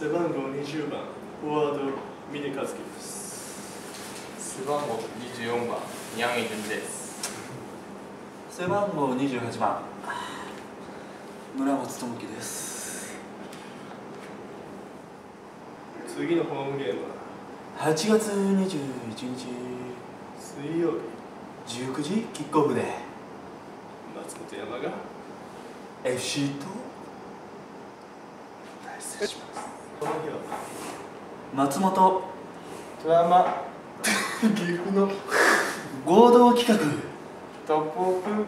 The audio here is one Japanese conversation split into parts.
背番号20番フォワード峰和樹です。 背番号24番ヤンイルンです。 背番号28番村本智樹です。 次のホームゲームは 8月21日水曜日 19時キックオフで松本山が FC と対戦します。この日は松本富山岐阜の合同企画トップオブ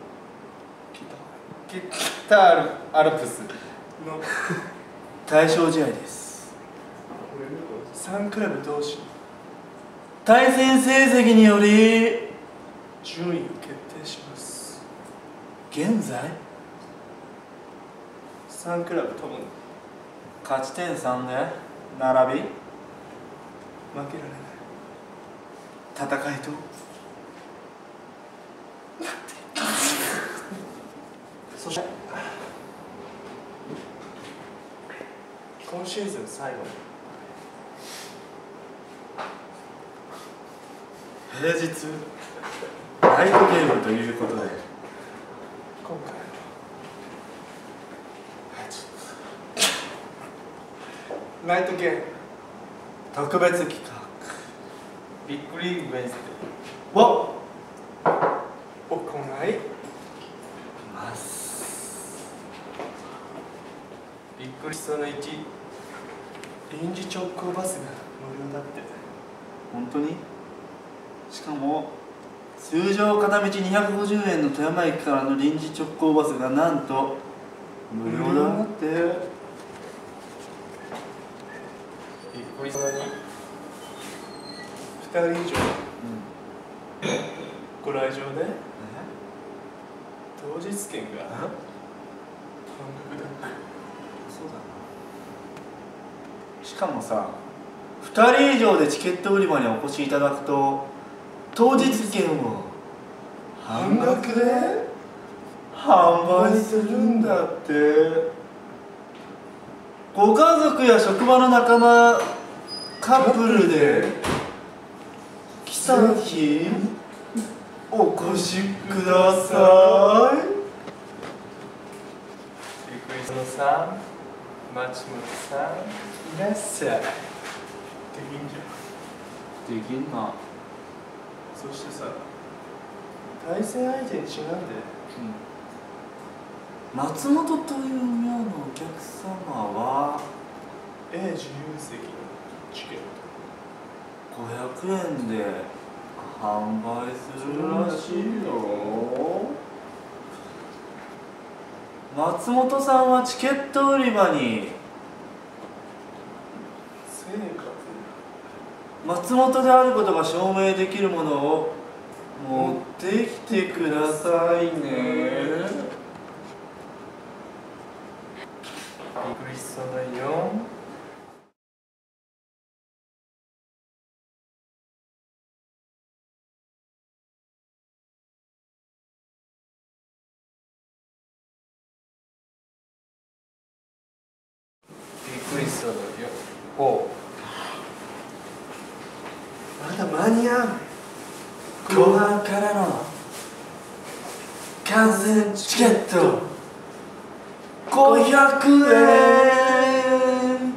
北アルプスの対象試合です。 3クラブ同士対戦成績により順位を決定します。 現在 3クラブともに勝ち点3で並び負けられない戦いとそして今シーズン最後平日ナイトゲームということで今回ナイトゲーム特別企画ビッグリーグウェンズを行います。 デービッグリストの1 臨時直行バスが無料だって。 本当に？しかも通常片道250円の富山駅からの臨時直行バスがなんと無料だって。 ビッグリストの2 2人以上ご来場で当日券が半額だって。 そうだな。しかもさ、2人以上でチケット売り場にお越しいただくと当日券を半額で販売するんだって。ご家族や職場の仲間カップルで来た日お越しください。 ビッグリストの3松本さんいらっしゃい。できんじゃん。 できんな。 そしてさ、対戦相手にちなんで松本という名のお客様は A 自由席のチケット 500円で販売するらしいよ。松本さんはチケット売り場に生活松本であることが証明できるものを持ってきてくださいね。 ビッグリストの4ビッグリストの4 まだ間に合う。 後半からの観戦チケット500円。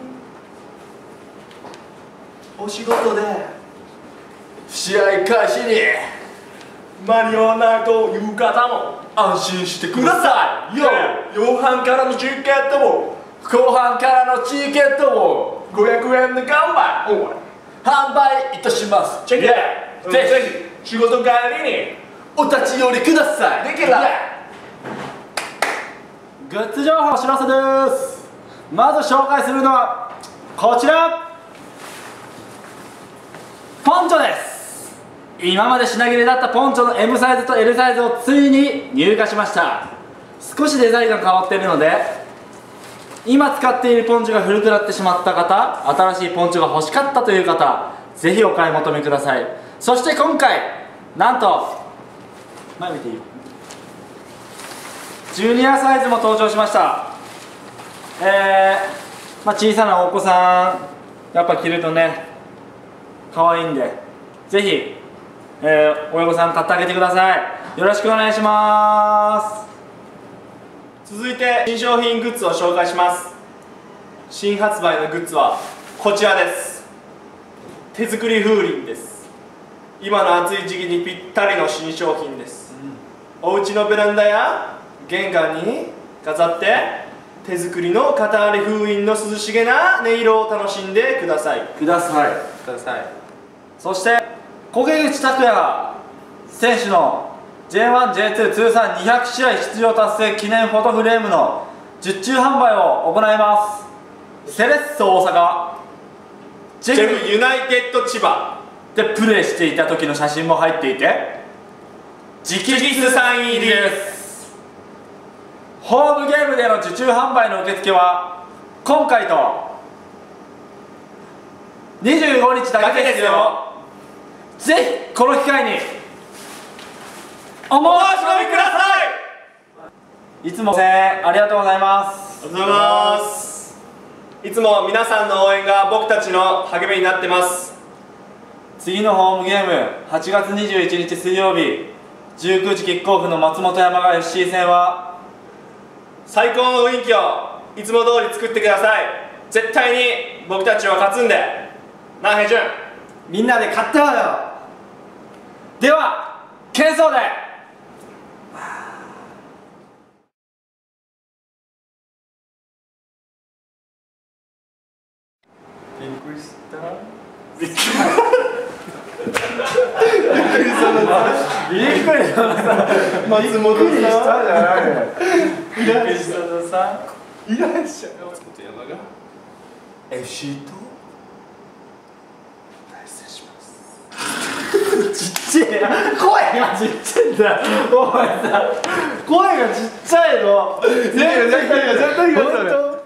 お仕事で試合開始に間に合わないという方も安心してくださいよ。 後半からのチケットも後半からのチケットを 500円で完売販売いたします。 チェックぜひ仕事帰りにひお立ち寄りください。 できるな。 グッズ情報お知らせです。まず紹介するのはこちら、ポンチョです。今まで品切れだったポンチョの M サイズと L サイズをついに入荷しました。少しデザインが変わっているので、今使っているポンチョが古くなってしまった方、新しいポンチョが欲しかったという方、ぜひお買い求めください。そして今回なんと前見ていい？ジュニアサイズも登場しました。 まあ、小さなお子さんやっぱ着るとね可愛いんで、ぜひ、親御さん買ってあげてください。よろしくお願いします。 続いて新商品グッズを紹介します。新発売のグッズはこちらです。手作り風鈴です。今の暑い時期にぴったりの新商品です、お家のベランダや玄関に飾って手作りの片割れ風鈴の涼しげな音色を楽しんでください。 そして焦口拓也選手の J1、J2 通算200試合出場達成記念フォトフレームの受注販売を行います。セレッソ大阪、 ジェフユナイテッド千葉でプレーしていた時の写真も入っていて直筆サイン入りです。ホームゲームでの受注販売の受付は今回と25日だけですよ。ぜひこの機会にお申し込みください。いつもありがとうございます。 ありがとうございます。いつも皆さんの応援が僕たちの励みになってます。 次のホームゲーム8月21日水曜日19時キックオフの松本山雅 FC 戦は最高の雰囲気をいつも通り作ってください。絶対に僕たちは勝つんでな。平順みんなで勝ってはよ。では喧騒でびっくりした。 びっくりした松本さんじゃないよ。 びっくりしたさ。 いらっしゃい。松本山が FC と対戦します。 ちっちゃい声がちっちゃいんだよ。お前さ声がちっちゃいの。 絶対